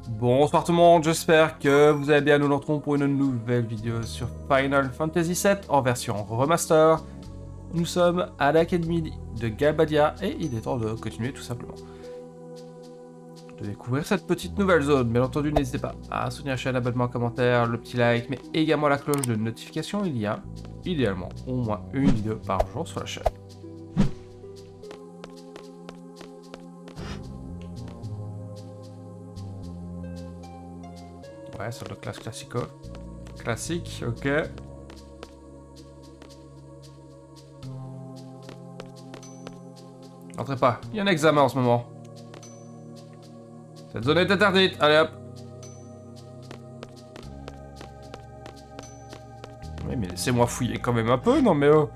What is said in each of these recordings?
Bonsoir tout le monde, j'espère que vous allez bien. Nous nous retrouvons pour une nouvelle vidéo sur Final Fantasy VII en version remaster. Nous sommes à l'académie de Galbadia et il est temps de continuer tout simplement. De découvrir cette petite nouvelle zone. Bien entendu, n'hésitez pas à soutenir la chaîne, abonnement, commentaire, le petit like, mais également la cloche de notification. Il y a idéalement au moins une vidéo par jour sur la chaîne. Ouais, sur le classe classico. Classique, ok. Entrez pas, il y a un examen en ce moment. Cette zone est interdite, allez hop. Oui, mais laissez-moi fouiller quand même un peu, non mais oh.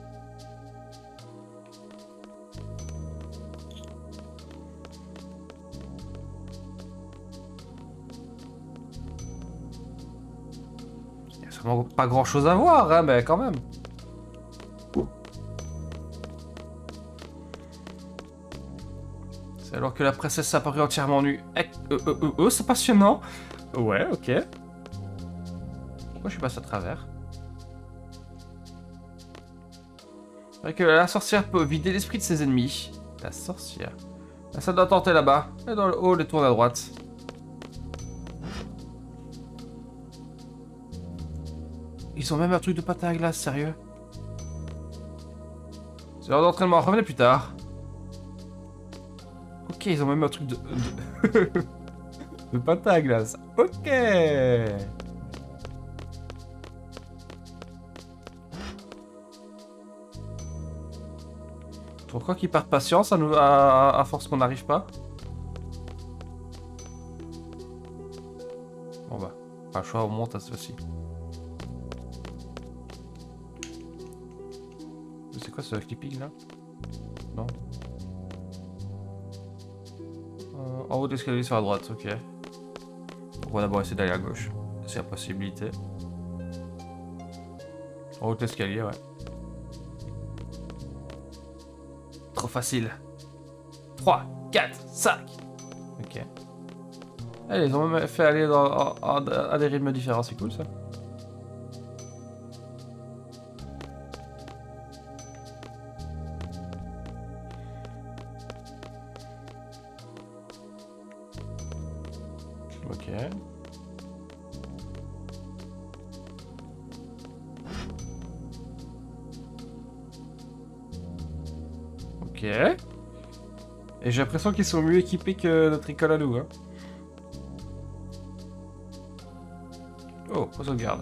Il y a sûrement pas grand chose à voir, hein, mais quand même. C'est alors que la princesse s'apparait entièrement nue. C'est passionnant. Ouais, ok. Pourquoi je suis passé à travers? C'est vrai que la sorcière peut vider l'esprit de ses ennemis. La sorcière. La salle d'attente est là-bas. Et dans le hall, et tourne à droite. Ils ont même un truc de patin à glace, sérieux. C'est l'heure d'entraînement, revenez plus tard. Ok, ils ont même un truc de... de patin à glace. Ok. Pourquoi qu'ils perdent patience à force qu'on n'arrive pas? Bon bah, pas le choix, on monte à ce ci. C'est quoi ce clipping là? Non. En haut de l'escalier sur la droite, ok. On va d'abord essayer d'aller à gauche. C'est la possibilité. En haut de l'escalier, ouais. Trop facile. 3, 4, 5. Ok. Allez, ils ont même fait aller à des rythmes différents, c'est cool ça. Ok. Ok. Et j'ai l'impression qu'ils sont mieux équipés que notre école à nous, hein. Oh, pas sauvegarde.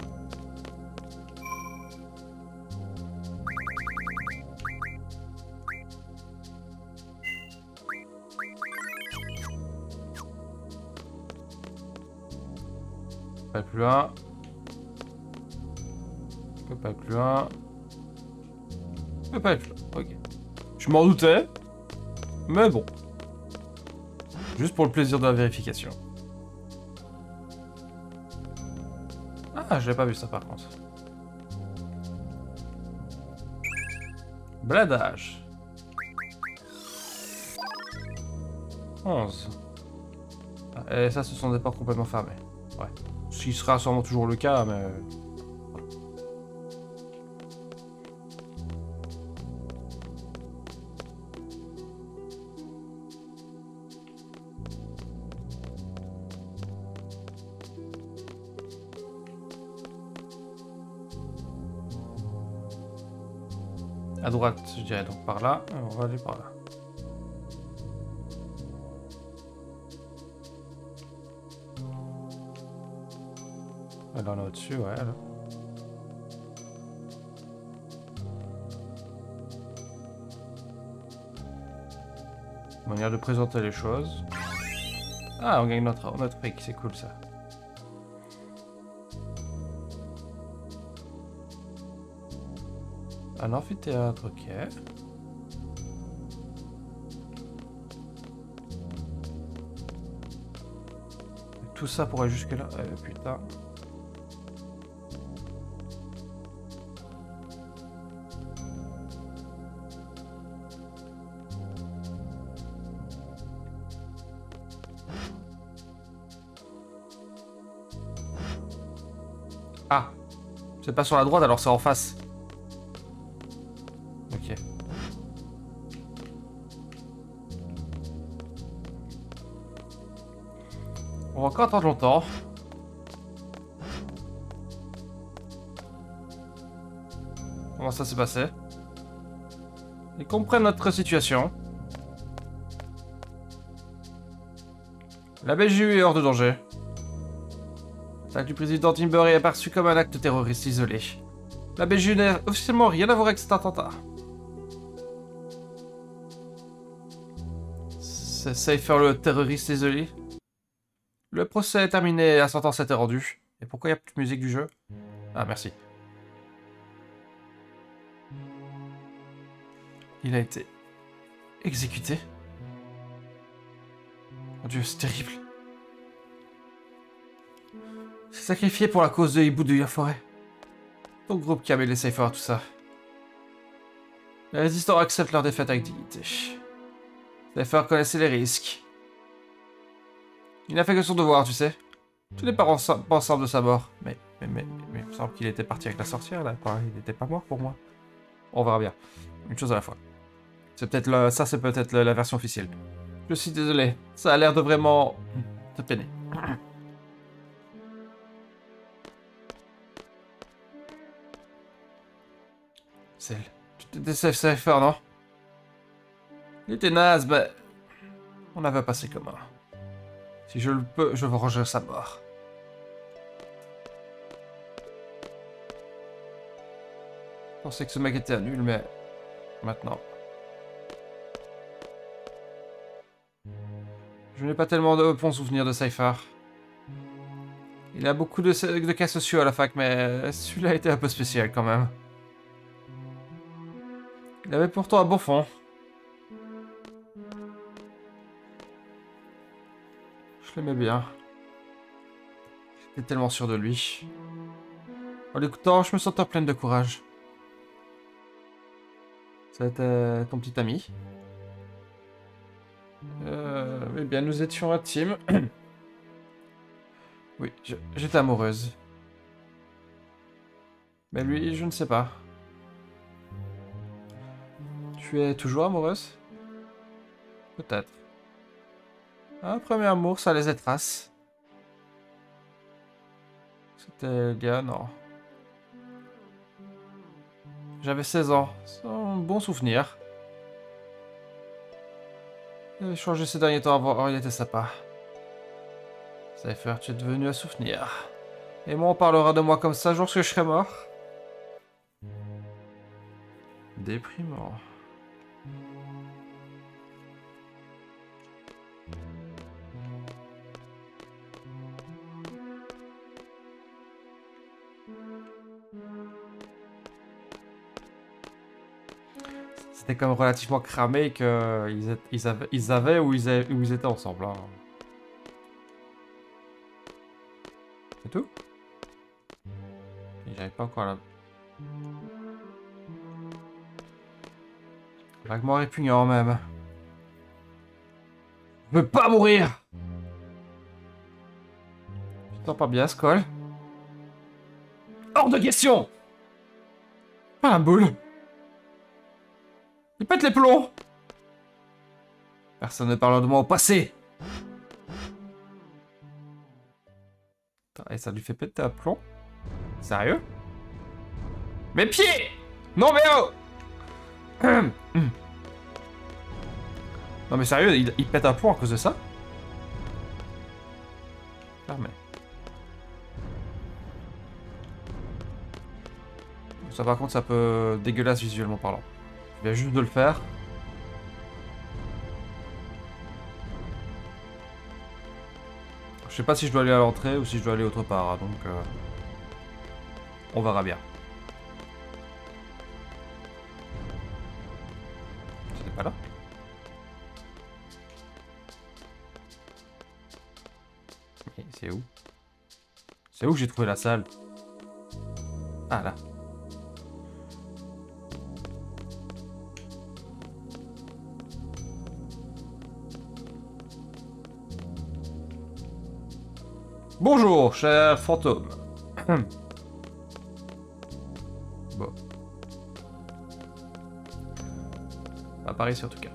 Pas plus loin. Pas plus loin. Pas plus loin. Ok. Je m'en doutais. Mais bon. Juste pour le plaisir de la vérification. Ah, j'avais pas vu ça par contre. Bladage. 11. Ah, et ça, ce sont des portes complètement fermées. Ouais. Ce qui sera sûrement toujours le cas, mais... à droite, je dirais donc par là. On va aller par là. Alors là au-dessus, ouais. Là. Manière de présenter les choses. Ah, on gagne notre prix, c'est cool ça. Un amphithéâtre, ok. Tout ça pour aller jusque là. Putain. Ah. C'est pas sur la droite, alors c'est en face. Ok. On va encore attendre longtemps. Comment ça s'est passé? Ils comprennent notre situation. La BGU est hors de danger. L'attaque du président Timber est perçue comme un acte terroriste isolé. La BGU n'a officiellement rien à voir avec cet attentat. C'est Cypher le terroriste isolé. Le procès est terminé, la sentence a été rendue. Et pourquoi il n'y a plus de musique du jeu? Ah, merci. Il a été exécuté. Mon Dieu, c'est terrible. C'est sacrifié pour la cause de Hibou de la forêt. Ton groupe qui a mêlé Cypher à tout ça. Les résistants acceptent leur défaite avec dignité. Cypher connaissait les risques. Il n'a fait que son devoir, tu sais. Tout n'est pas ensemble de sa mort. Mais il me semble qu'il était parti avec la sorcière, là. Il n'était pas mort pour moi. On verra bien. Une chose à la fois. C'est peut-être ça, c'est peut-être la version officielle. Je suis désolé. Ça a l'air de vraiment te peiner. Celle. Tu t'es Cypher, non? Il était naze, mais... on avait un passé commun. Si je le peux, je veux ranger sa mort. Je pensais que ce mec était nul, mais... maintenant... je n'ai pas tellement de bons souvenirs de Cypher. Il a beaucoup de cas sociaux à la fac, mais celui-là était un peu spécial quand même. Il avait pourtant un bon fond. Je l'aimais bien. J'étais tellement sûr de lui. En l'écoutant, je me sentais pleine de courage. C'était ton petit ami. Eh bien, nous étions un team. Oui, j'étais amoureuse. Mais lui, je ne sais pas. Tu es toujours amoureuse? Peut-être. Un premier amour, ça laisse des traces. C'était le gars, non. J'avais 16 ans. C'est un bon souvenir. Il avait changé ces derniers temps avant, il était sympa. Cypher, tu es devenu un souvenir. Et moi, on parlera de moi comme ça lorsque je serai mort. Déprimant. C'était comme relativement cramé qu'ils avaient où ils étaient ensemble. Hein. C'est tout? J'avais pas encore là. Vaguement répugnant même. Je veux pas mourir! Tu t'entends pas bien, Skoll? Hors de question! Pas la boule! Il pète les plombs! Personne ne parle de moi au passé! Et ça lui fait péter un plomb? Sérieux? Mes pieds! Non mais oh! Non mais sérieux, il pète un plomb à cause de ça? Fermé. Ça par contre, ça peut dégueulasse visuellement parlant. Je viens juste de le faire. Je sais pas si je dois aller à l'entrée ou si je dois aller autre part, hein, donc on verra bien. C'était pas là? Mais c'est où? C'est où que j'ai trouvé la salle? Ah là. Bonjour, cher fantôme. par ici en tout cas.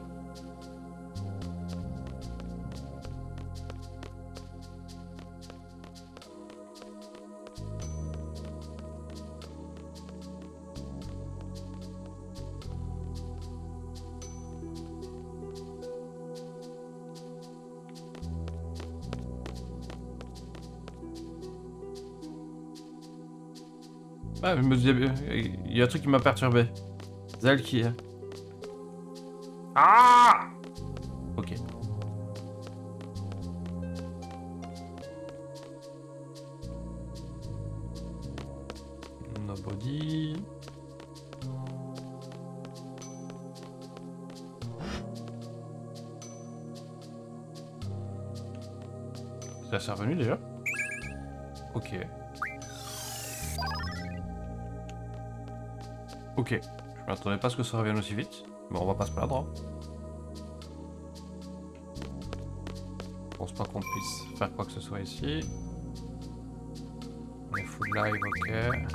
Ah, je me disais, il y a un truc qui m'a perturbé. Zel qui est. Ah! Ok. Nobody. C'est revenu déjà? Ok. Ok. Je m'attendais pas à ce que ça revienne aussi vite. Mais on va pas se plaindre. Hein. Je pense pas qu'on puisse faire quoi que ce soit ici. On est full live, ok.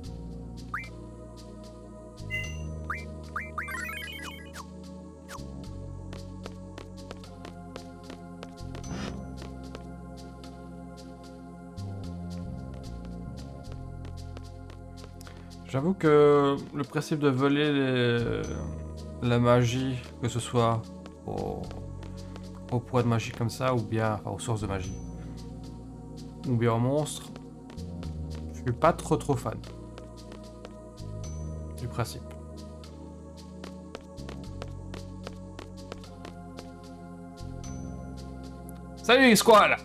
J'avoue que le principe de voler la magie, que ce soit au poids de magie comme ça, ou bien aux sources de magie, ou bien aux monstres, je suis pas trop fan du principe. Salut Squall!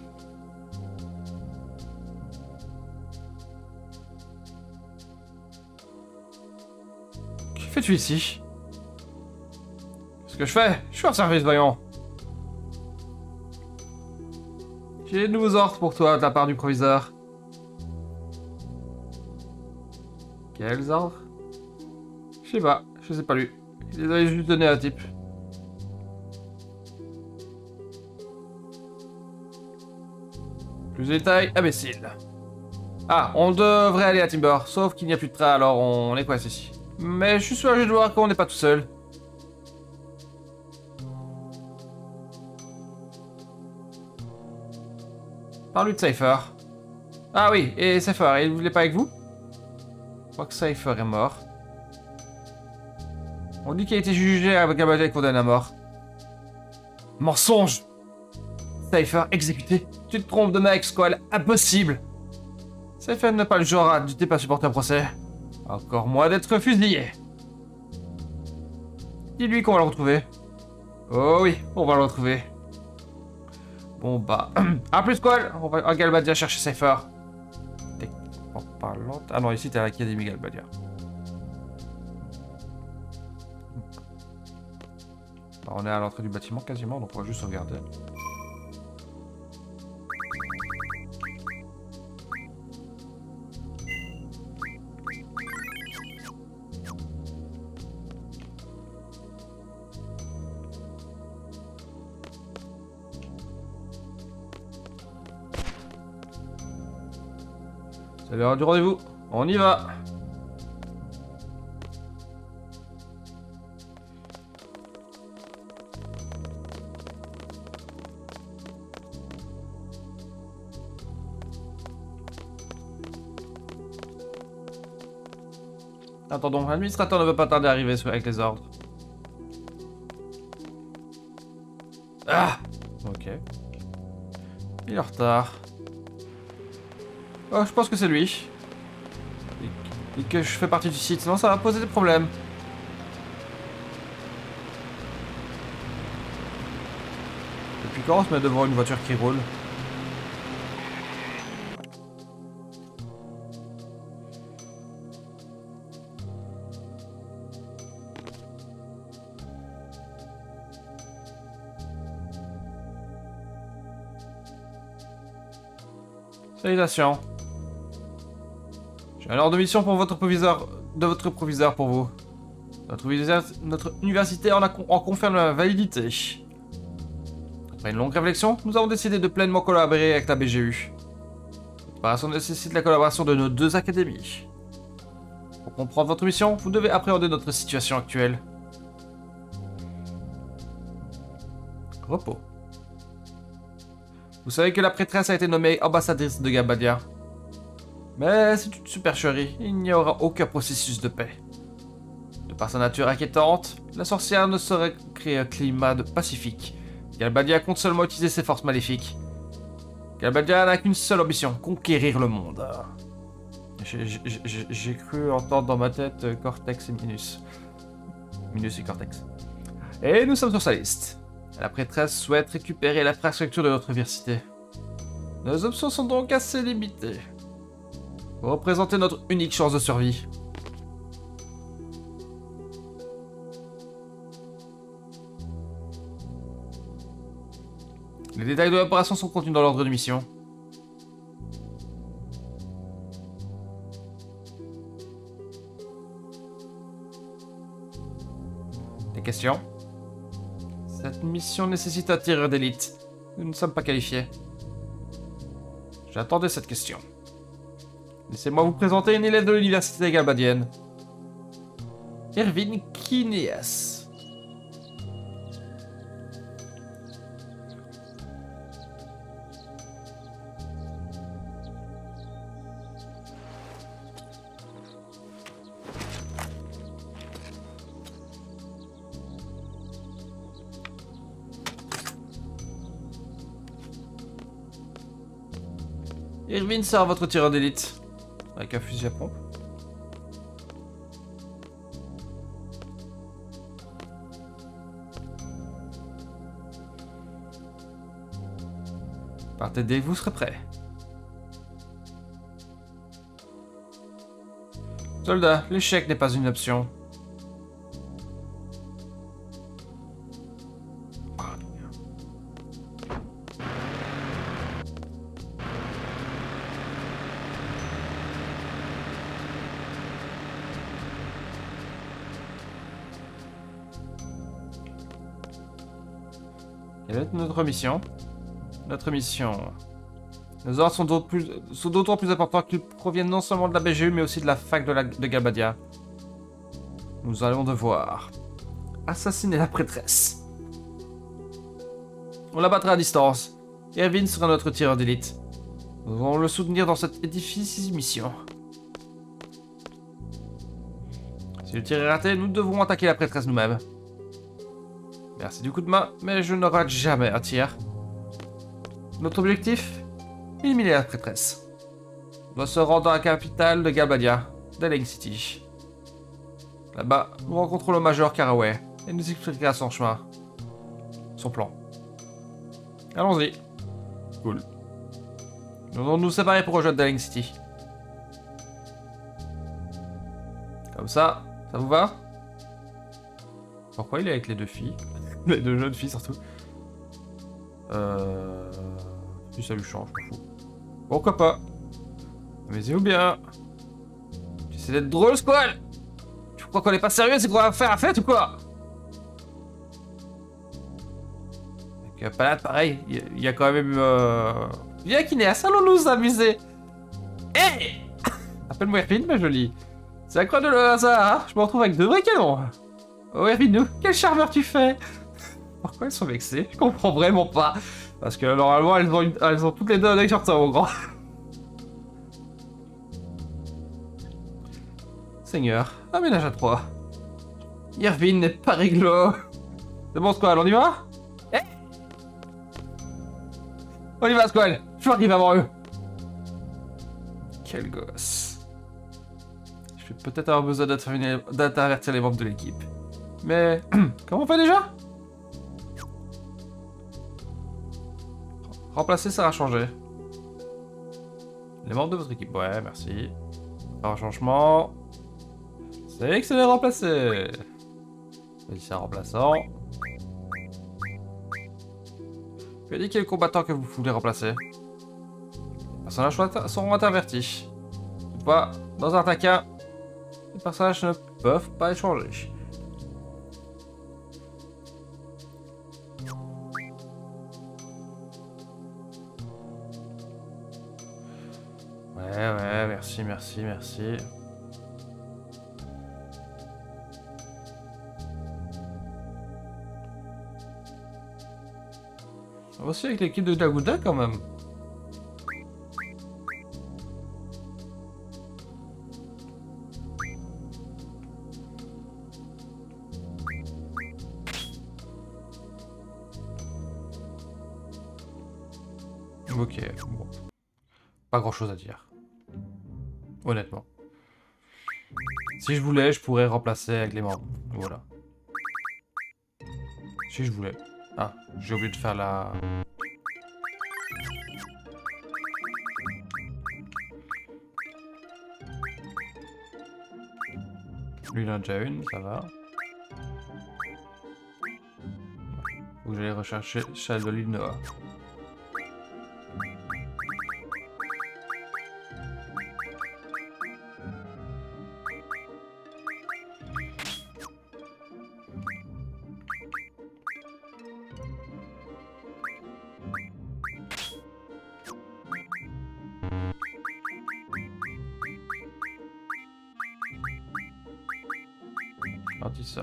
Que fais-tu ici? Qu'est-ce que je fais? Je suis en service, voyons. J'ai de nouveaux ordres pour toi de la part du proviseur. Quels ordres? Je sais pas, je sais pas lui. Il les avait juste donné à un type. Plus de détails, imbécile. Ah, on devrait aller à Timber, sauf qu'il n'y a plus de train, alors on est coincé ici. Mais je suis soulagé de voir qu'on n'est pas tout seul. Parle-lui de Cypher. Ah oui, et Cypher, il voulait pas avec vous? Je crois que Cypher est mort. On dit qu'il a été jugé avec un bataille condamné à mort. Mensonge! Cypher exécuté. Tu te trompes de mec, Squall. Impossible! Cypher n'est pas le genre à ne pas supporter un procès. Encore moins d'être fusillé. Dis-lui qu'on va le retrouver. Oh oui, on va le retrouver. Bon bah... A plus Squall. On va à Galbadia chercher Cypher. T'es pas lente. Ah non, ici t'es à l'Académie Galbadia. Bah, on est à l'entrée du bâtiment quasiment, donc on va juste sauvegarder. C'est l'heure du rendez-vous. On y va. Attendons, l'administrateur ne veut pas tarder à arriver avec les ordres. Ah! Ok. Il est en retard. Oh, je pense que c'est lui. Et que je fais partie du site, sinon ça va poser des problèmes. Depuis quand on se met devant une voiture qui roule? Salutations. J'ai un ordre de mission pour votre proviseur, pour vous. Notre université en confirme la validité. Après une longue réflexion, nous avons décidé de pleinement collaborer avec la BGU. Cette opération nécessite la collaboration de nos deux académies. Pour comprendre votre mission, vous devez appréhender notre situation actuelle. Repos. Vous savez que la prêtresse a été nommée ambassadrice de Galbadia. Mais c'est une supercherie, il n'y aura aucun processus de paix. De par sa nature inquiétante, la sorcière ne saurait créer un climat pacifique. Galbadia compte seulement utiliser ses forces maléfiques. Galbadia n'a qu'une seule ambition, conquérir le monde. J'ai cru entendre dans ma tête Cortex et Minus. Minus et Cortex. Et nous sommes sur sa liste. La prêtresse souhaite récupérer l'infrastructure de notre université. Nos options sont donc assez limitées. Vous représentez notre unique chance de survie. Les détails de l'opération sont contenus dans l'ordre de mission. Des questions? Cette mission nécessite un tireur d'élite. Nous ne sommes pas qualifiés. J'attendais cette question. Laissez-moi vous présenter une élève de l'université galbadienne. Irvine Kineas. Irvine sort votre tireur d'élite. Avec un fusil à pompe. Partez dès que vous serez prêt. Soldat, l'échec n'est pas une option. Quelle est notre mission? Notre mission... Nos ordres sont d'autant plus importants qu'ils proviennent non seulement de la BGU, mais aussi de la fac de Galbadia. Nous allons devoir... assassiner la prêtresse. On la battra à distance. Irvine sera notre tireur d'élite. Nous allons le soutenir dans cette difficile mission. Si le tir est raté, nous devrons attaquer la prêtresse nous-mêmes. Merci du coup de main, mais je ne rate jamais un tir. Notre objectif? Éliminer la prêtresse. On doit se rendre à la capitale de Galbadia, Daling City. Là-bas, nous rencontrons le Major Caraway et nous expliquera son chemin. Son plan. Allons-y. Cool. Nous allons nous séparer pour rejoindre Daling City. Comme ça vous va? Pourquoi il est avec les deux filles? Les deux jeunes filles surtout. Si ça lui change, je m'en fous. Pourquoi pas? Amusez-vous bien. Tu essaies d'être drôle, Squall? Tu crois qu'on est pas sérieux, c'est qu'on va faire la fête ou quoi? Avec un palade pareil, il y a quand même... Viens Kineas, allons nous amuser. Hé! Appelle-moi Irvine, ma jolie. C'est la croix de le hasard, hein? Je me retrouve avec deux vrais canons. Oh Irvine, nous, quel charmeur tu fais? Pourquoi elles sont vexées? Je comprends vraiment pas. Parce que normalement, elles ont toutes les deux un œil sur toi, mon grand. Seigneur, aménage à 3. Irvine n'est pas réglo. C'est bon, Squall, on y va? Eh, on y va, Squall. Je arrive avant eux. Quel gosse. Je vais peut-être avoir besoin d'intervertir les membres de l'équipe. Mais... comment on fait déjà? Remplacer, ça va changer. Les membres de votre équipe. Ouais, merci. Un changement. C'est que c'est les remplacer. Ici un remplaçant. Que dit quel combattant que vous voulez remplacer? Les personnages seront intervertis. Toutefois, dans un cas, les personnages ne peuvent pas échanger. Ouais, merci. aussi avec l'équipe de Daguda quand même. Ok, bon. Pas grand chose à dire. Honnêtement. Si je voulais, je pourrais remplacer avec les membres. Voilà. Si je voulais. Ah, j'ai oublié de faire la... Lui, il en a déjà une, ça va. Faut que j'aille rechercher Shadow Noah. Quand il sort.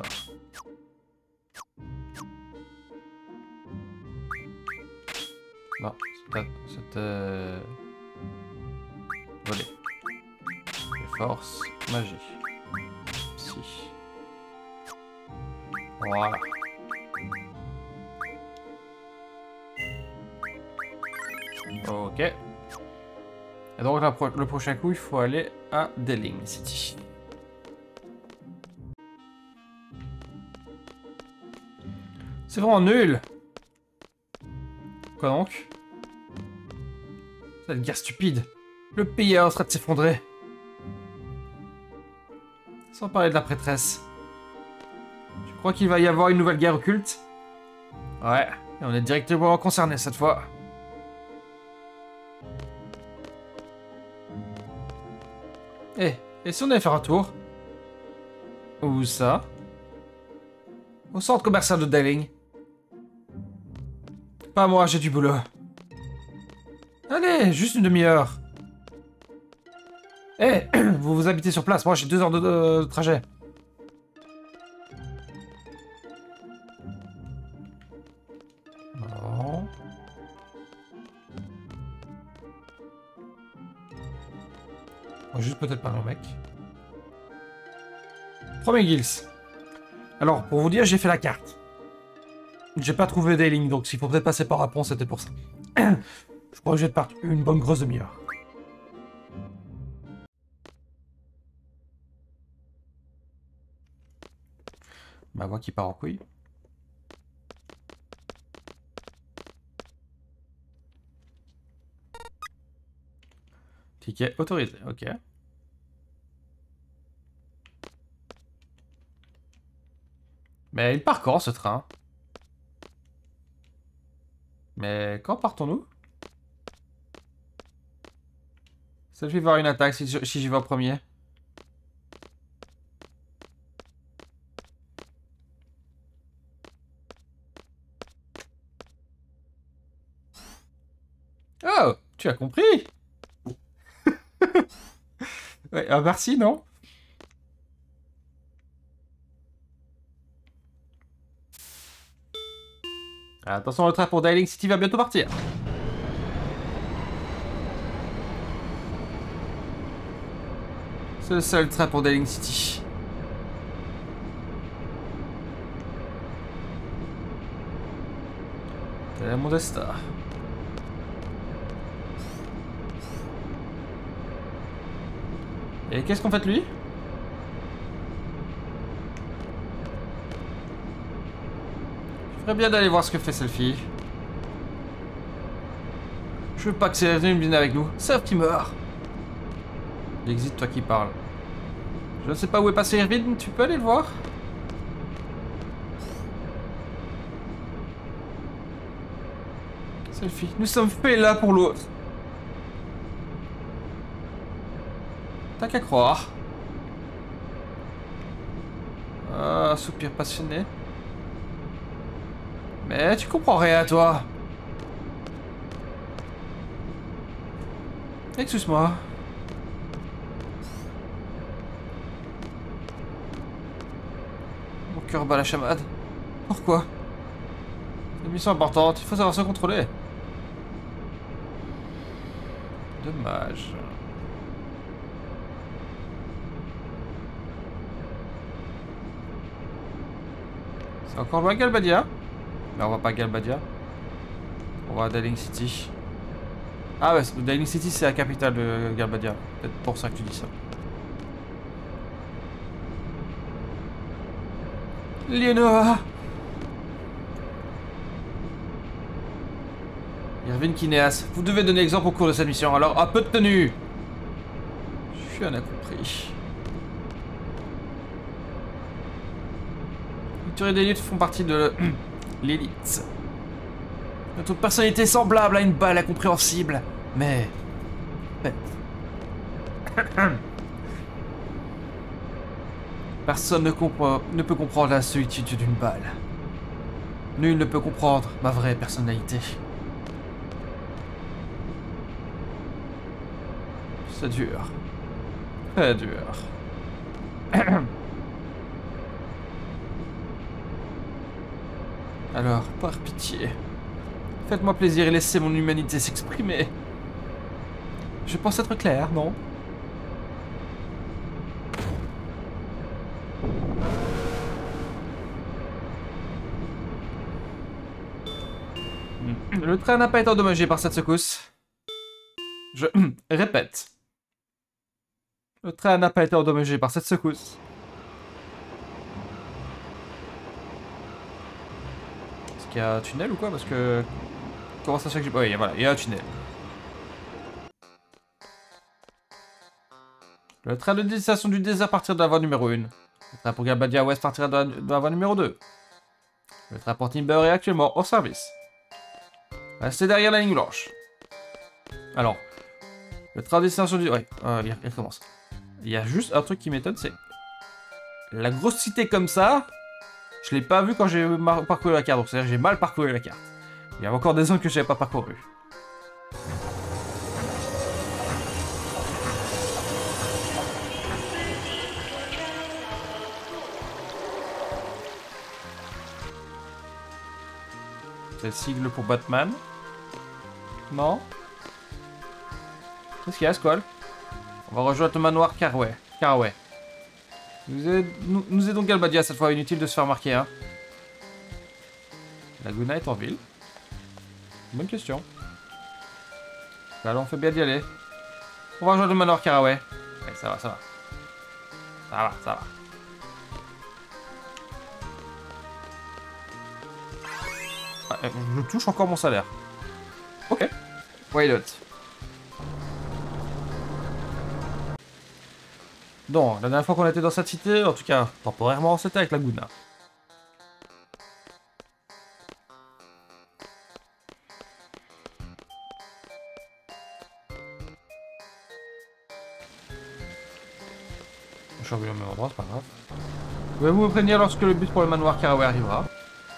Non, c'était... Volé. Et force, magie. Si. Voilà. Ok. Et donc le prochain coup, il faut aller à Deling City. C'est vraiment nul. Quoi donc? Cette guerre stupide. Le pays est en train de s'effondrer. Sans parler de la prêtresse. Tu crois qu'il va y avoir une nouvelle guerre occulte? Ouais, et on est directement concerné cette fois. Et si on allait faire un tour? Où ça? Au centre commercial de Deling. Pas moi, j'ai du boulot. Allez, juste une demi-heure. Vous habitez sur place, moi j'ai 2 heures de trajet. Non. On va juste peut-être parler au mec. Premier Gils. Alors, pour vous dire, j'ai fait la carte. J'ai pas trouvé des lignes, donc s'il faut peut-être passer par un pont, c'était pour ça. Je crois que j'ai parti une bonne grosse demi-heure. Ma voix qui part en couille. Ticket autorisé, ok. Mais il part quand ce train? Mais quand partons-nous? Ça fait voir une attaque si j'y vais en premier. Oh, tu as compris? Ouais, merci, non? Attention, le train pour Deling City va bientôt partir. C'est le seul train pour Deling City. C'est mon destin. Et qu'est-ce qu'on fait de lui? Je ferais bien d'aller voir ce que fait cette fille. Je veux pas que ces vienne avec nous, sauf qu'il meurt. L'exit, toi qui parles. Je ne sais pas où est passé Irvine, tu peux aller le voir? Selfie, nous sommes faits l'un pour l'autre. T'as qu'à croire. Ah, soupir passionné. Mais tu comprends rien, toi. Excuse-moi. Mon cœur bat la chamade. Pourquoi? C'est une mission importante, il faut savoir se contrôler. Dommage. C'est encore loin Galbadia? Mais on va pas à Galbadia. On va à Daling City. Ah ouais, Daling City c'est la capitale de Galbadia. Peut-être pour ça que tu dis ça. Lienoa! Irvine Kineas, vous devez donner exemple au cours de cette mission, alors un peu de tenue! Je suis un incompris. Les d'élite font partie de l'élite. Notre personnalité est semblable à une balle incompréhensible, mais... Personne ne peut comprendre la solitude d'une balle. Nul ne peut comprendre ma vraie personnalité. C'est dur. Très dur. Alors, par pitié, faites-moi plaisir et laissez mon humanité s'exprimer. Je pense être clair, non? Le train n'a pas été endommagé par cette secousse. Je répète. Le train n'a pas été endommagé par cette secousse. Est-ce qu'il y a un tunnel ou quoi? Parce que... Comment ça se fait que j'ai... Oui, voilà, il y a un tunnel. Le train de destination du désert partira de la voie numéro 1. Le train pour Galbadia Ouest partira de la voie numéro 2. Le train pour Timber est actuellement hors service. Restez derrière la ligne blanche. Alors, le train de destination du... Ouais, il commence. Il y a juste un truc qui m'étonne, c'est... La grosse cité comme ça, je l'ai pas vu quand j'ai parcouru la carte. Donc c'est-à-dire que j'ai mal parcouru la carte. Il y avait encore des zones que je n'avais pas parcourues. C'est le sigle pour Batman. Non? Qu'est-ce qu'il y a, Squall? On va rejoindre le manoir Caraway. Nous aidons Galbadia cette fois, inutile de se faire marquer, hein. Laguna est en ville? Bonne question. Alors on fait bien d'y aller. On va rejoindre le manoir Caraway. Ouais, ça va. Ça va. Je touche encore mon salaire. Ok. Why not? Donc, la dernière fois qu'on était dans cette cité, en tout cas temporairement, c'était avec Laguna. Je suis revenu au même endroit, c'est pas grave. Pouvez-vous me prévenir lorsque le bus pour le manoir Caraway arrivera?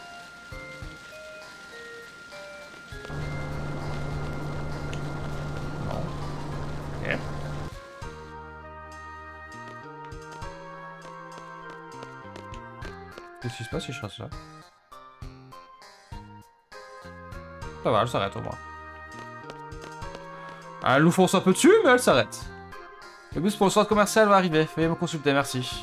Non. Ok. Qu'est-ce qui se passe si je fasse ça? Ça va, elle s'arrête au moins. Elle nous fonce un peu dessus, mais elle s'arrête. Le bus pour le centre commercial va arriver. Veuillez me consulter, merci.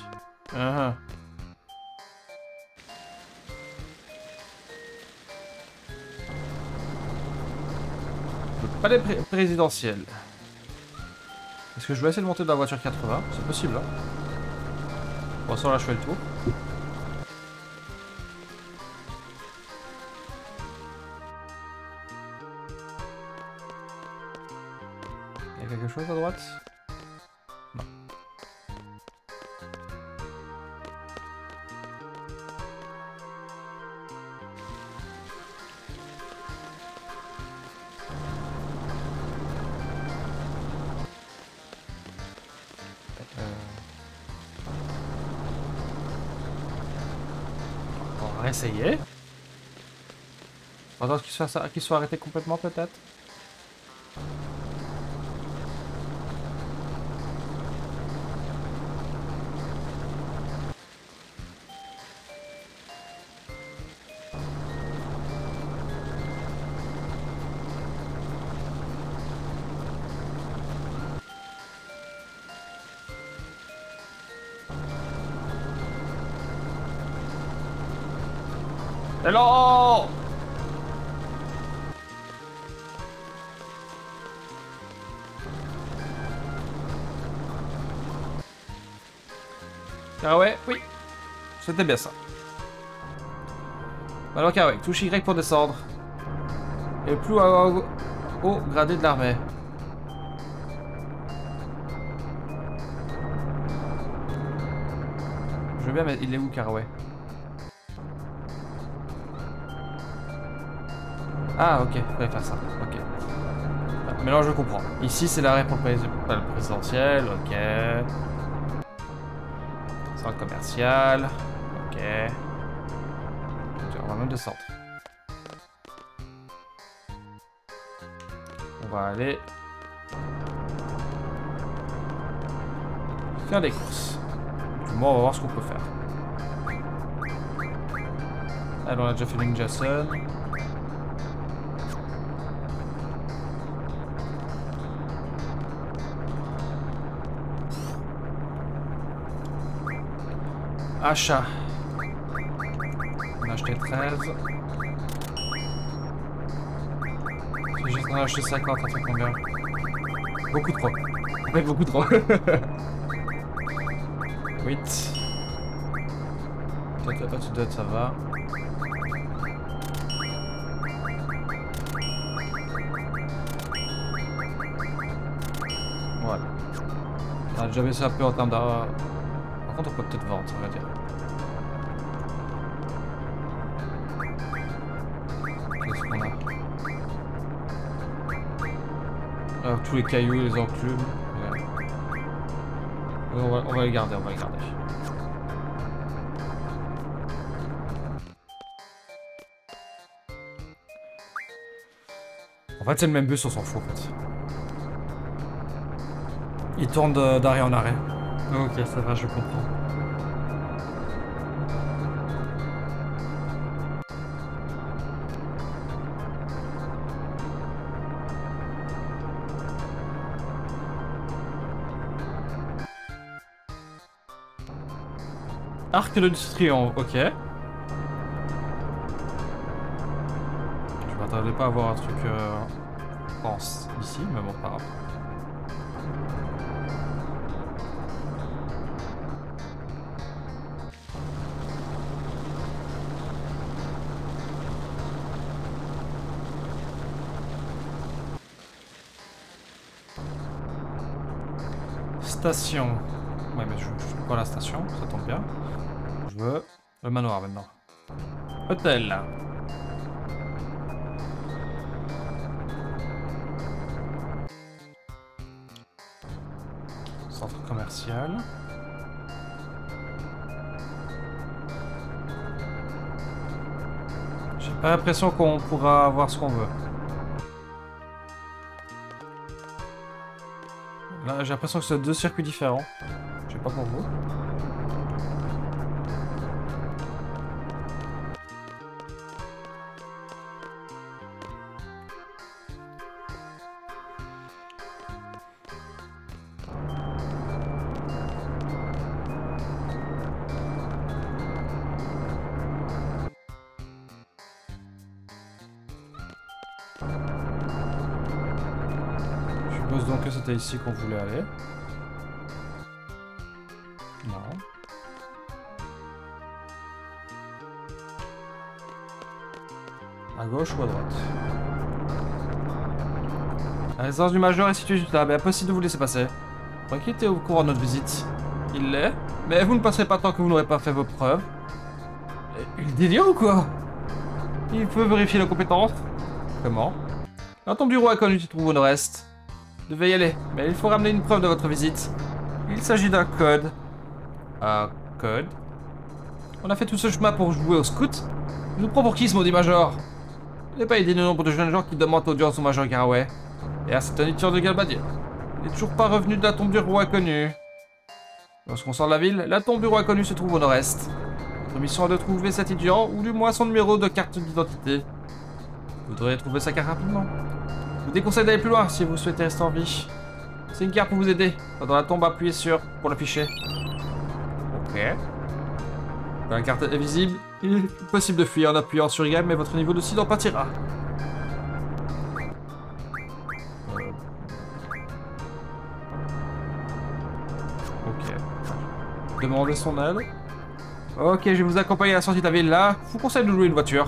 Le palais présidentiel. Est-ce que je vais essayer de monter dans la voiture 80? C'est possible, hein. Bon, ça, là, je fais le tour. Il y a quelque chose à droite? Non. On va essayer. On va attendre qu'il soit arrêté complètement, peut-être. Hello! Caraway, oui. C'était bien ça. Alors Caraway, touche Y pour descendre. Et plus haut gradé de l'armée. Je veux bien, mais il est où Caraway? Ah ok, fallait faire ça, ok. Mais là je comprends. Ici c'est l'arrêt pour le présidentiel, ok. Centre commercial, ok. On va même descendre. On va aller faire des courses. Du moins on va voir ce qu'on peut faire. Alors on a déjà fait une Jason. Achat. On a acheté 13. J'ai juste en acheté 50, ça fait combien? Beaucoup trop. Ouais, beaucoup trop. 8. Toi, tu dois, ça va. Voilà. On a déjà baissé un peu en termes d'argent. Par contre, on peut peut-être vendre, ça va dire. Qu'est-ce qu'on a? Alors, tous les cailloux, les enclumes. Ouais. On va les garder, on va les garder. En fait, c'est le même bus, on s'en fout en fait. Il tourne d'arrêt en arrêt. Ok, ça va, je comprends. Arc de triomphe, ok. Je m'attendais pas à voir un truc, je pense, ici, mais bon, pas grave. Station. Ouais, mais je veux pas la station, ça tombe bien. Je veux le manoir maintenant. Hôtel. Centre commercial. J'ai pas l'impression qu'on pourra avoir ce qu'on veut. Là, j'ai l'impression que c'est deux circuits différents. Je sais pas pour vous. Je suppose donc que c'était ici qu'on voulait aller. Non. À gauche ou à droite? La résidence du Major est située juste là, mais impossible de vous laisser passer. Pour qui était au courant de notre visite? Il l'est, mais vous ne passerez pas tant que vous n'aurez pas fait vos preuves. Il est délire ou quoi? Il peut vérifier nos compétences. Comment? La tombe du roi inconnu se trouve au nord-est. Vous devez y aller, mais il faut ramener une preuve de votre visite. Il s'agit d'un code. Un code? On a fait tout ce chemin pour jouer au scout? Je vous prends pour qui ce maudit Major? Vous n'avez pas idée du nombre de jeunes gens qui demandent audience au Major Caraway. Et à cette nourriture de Galbadia. Il n'est toujours pas revenu de la tombe du roi inconnu. Lorsqu'on sort de la ville, la tombe du roi inconnu se trouve au nord-est. Notre mission est de trouver cet étudiant, ou du moins son numéro de carte d'identité. Vous devriez trouver sa carte rapidement. Je vous déconseille d'aller plus loin si vous souhaitez rester en vie. C'est une carte pour vous aider. Dans la tombe, appuyez sur pour l'afficher. Ok. La carte est visible. Il est possible de fuir en appuyant sur Y, mais votre niveau de cidre partira. Ok. Demandez son aide. Ok, je vais vous accompagner à la sortie de la ville là. Je vous conseille de louer une voiture.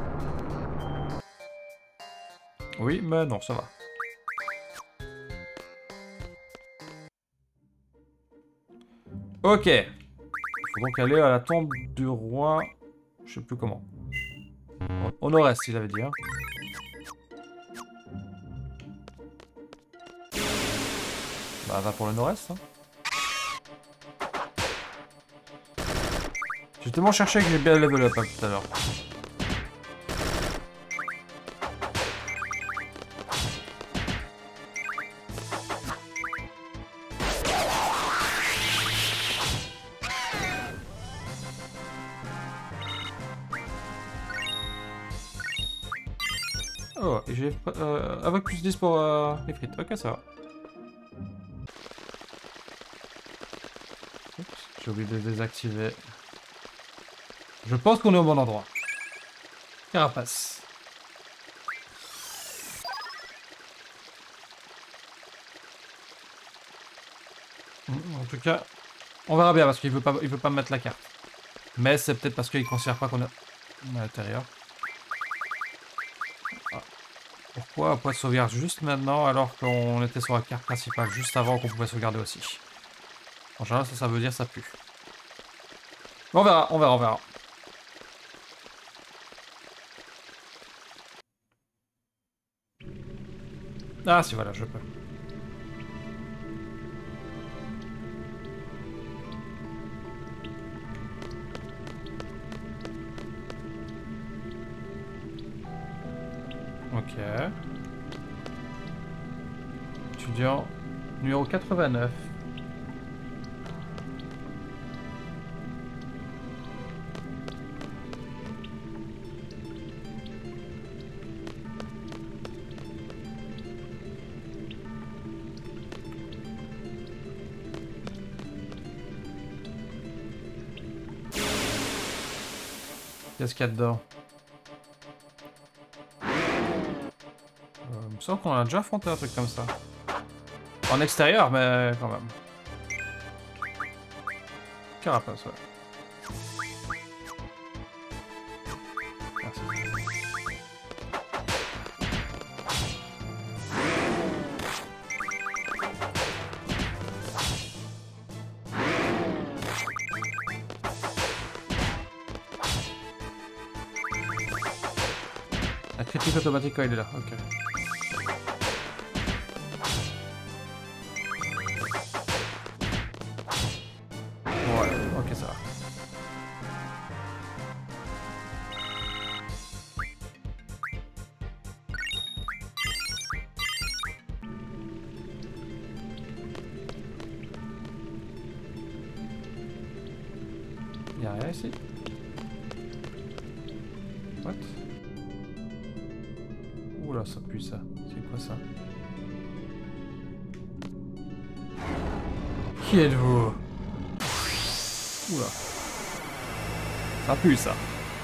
Oui, mais non, ça va. Ok. Il faut donc aller à la tombe du roi... Je sais plus comment. Au nord-est, il avait dit. Hein. Bah, va pour le nord-est. Hein. J'ai tellement cherché que j'ai bien level up hein, tout à l'heure. Oh, et j'ai... avec plus 10 pour les frites. Ok, ça va. J'ai oublié de désactiver. Je pense qu'on est au bon endroit. Carapace. En tout cas, on verra bien parce qu'il veut pas me mettre la carte. Mais c'est peut-être parce qu'il considère pas qu'on est à l'intérieur. Ah. Pourquoi pas de sauvegarde juste maintenant alors qu'on était sur la carte principale juste avant qu'on pouvait sauvegarder aussi. En général, ça veut dire ça pue. Mais on verra, on verra, on verra. Ah si voilà, je peux. Ok. Étudiant numéro 89. Qu'est-ce qu'il y a dedans? Il me semble qu'on a déjà affronté un truc comme ça. En extérieur, mais quand même. Carapace, ouais. Merci. La critique automatique quand il est là, ok. Ça va. Y'a rien ici? What? Oula, ça pue ça. C'est quoi ça? Qui êtes-vous? Oula. Ça pue ça.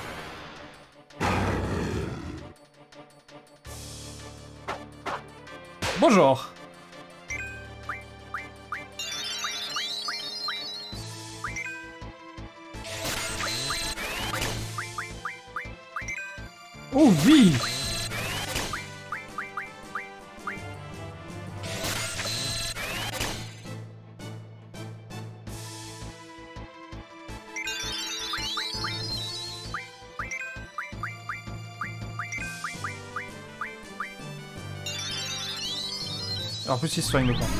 Bonjour. Oh oui. En plus, il se soigne le temps.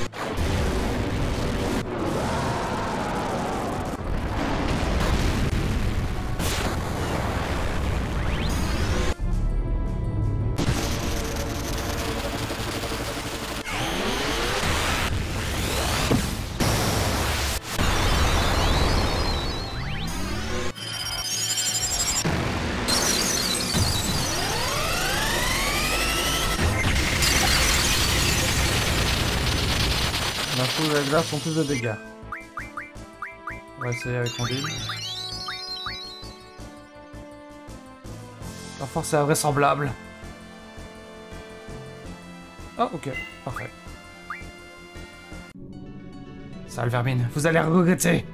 La foule et la glace font plus de dégâts. On va essayer avec mon deal. Parfois c'est invraisemblable. Ah, ok, parfait. Sale vermine, vous allez regretter.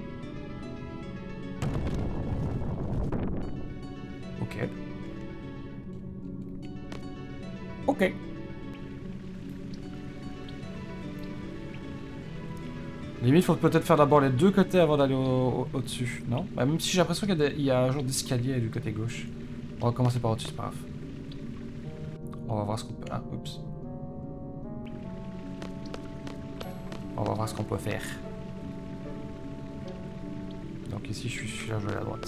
Ok. Ok. Limite, faut peut-être faire d'abord les deux côtés avant d'aller au-dessus, non? Bah, même si j'ai l'impression qu'il y a un genre d'escalier du côté gauche. On va commencer par au-dessus, c'est pas grave. On va voir ce qu'on peut... Ah, oups. On va voir ce qu'on peut faire. Donc ici, je suis là, je vais aller à droite.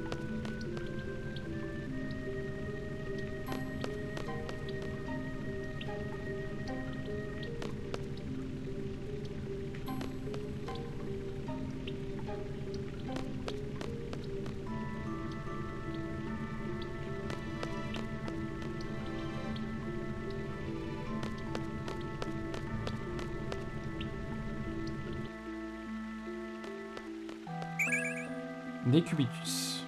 Décubitus.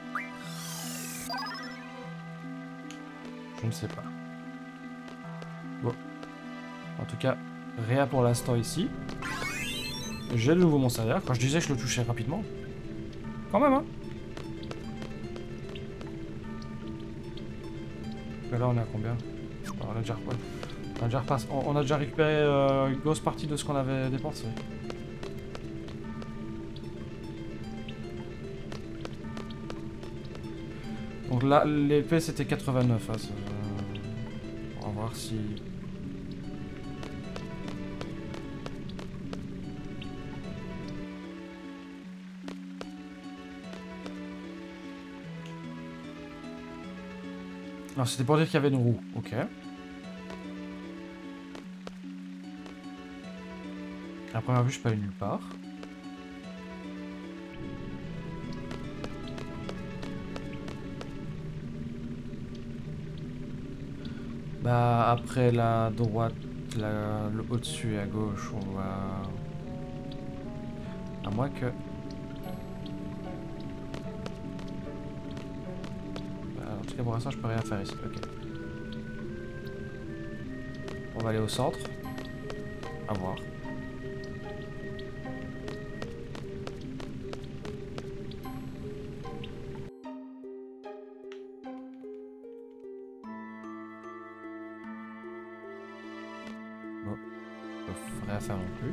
Je ne sais pas. Bon. En tout cas, rien pour l'instant ici. J'ai de nouveau mon salaire. Quand je disais que je le touchais rapidement. Quand même, hein. Et là, on est à combien? Alors, on a déjà, ouais. On a déjà récupéré une grosse partie de ce qu'on avait dépensé. Donc là, l'épée c'était 89. Hein, on va voir si... Alors c'était pour dire qu'il y avait une roue. Ok. À première vue, je peux aller nulle part. Bah après la droite, le au-dessus et à gauche, on va... À moins que... Bah, en tout cas pour l'instant je peux rien faire ici, ok. On va aller au centre. À voir. Rien à faire non plus.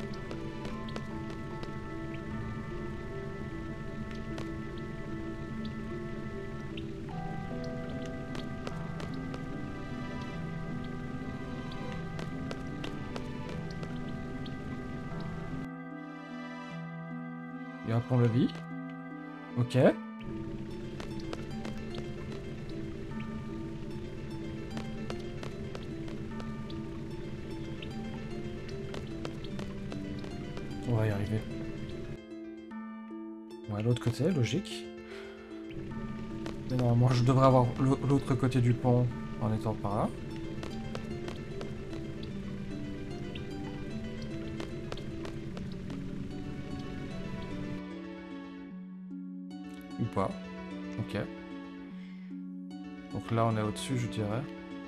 Il y a un pont-levis. Ok. On va y arriver. Ouais, l'autre côté, logique. Mais normalement, je devrais avoir l'autre côté du pont en étant par là. Ou pas. Ok. Donc là, on est au-dessus, je dirais.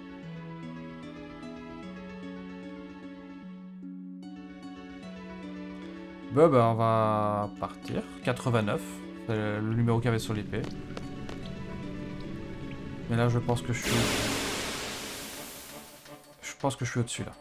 Bah, on va partir. 89. C'est le numéro qu'il y avait sur l'épée. Mais là, je pense que je suis... Je pense que je suis au-dessus, là.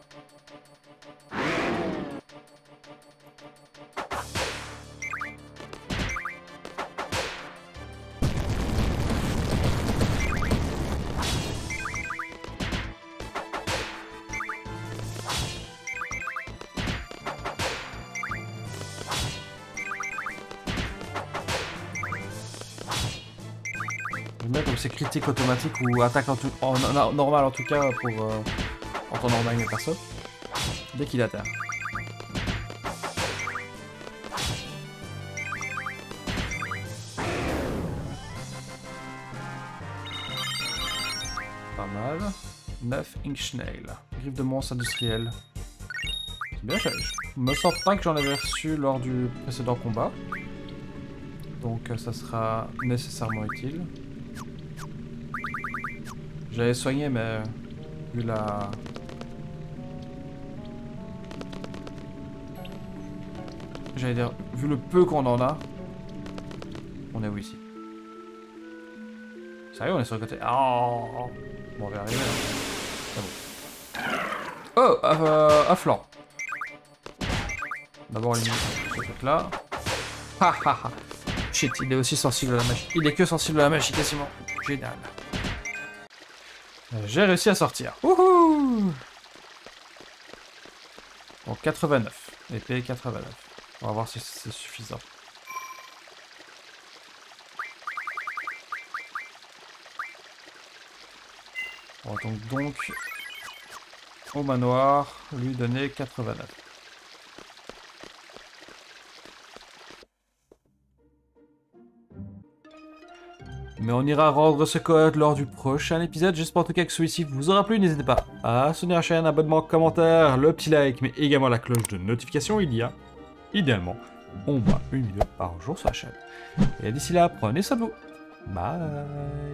Comme c'est critique automatique ou attaque en normal en tout cas pour en temps normal mais personne. Dès qu'il atterre. Pas mal. 9 Inkschnail. Griffe de monstre industriel. C'est bien, je me sens pas que j'en avais reçu lors du précédent combat. Donc ça sera nécessairement utile. J'avais soigné, mais vu la... J'allais dire, vu le peu qu'on en a, on est où ici? Sérieux, on est sur le côté. Oh, bon, on va y arriver là. C'est bon. Oh, à flanc. D'abord éliminer ce truc là. Ha ha ha. Shit, il est aussi sensible à la magie. Il est que sensible à la magie quasiment. Génial. J'ai réussi à sortir. Wouhou! Bon, 89. Épée 89. On va voir si c'est suffisant. On va donc au manoir lui donner 89. Mais on ira rendre ce code lors du prochain épisode. J'espère en tout cas que celui-ci vous aura plu. N'hésitez pas à soutenir la chaîne, abonnement, commentaire, le petit like, mais également la cloche de notification. Il y a, idéalement, au moins une vidéo par jour sur la chaîne. Et d'ici là, prenez soin de vous. Bye.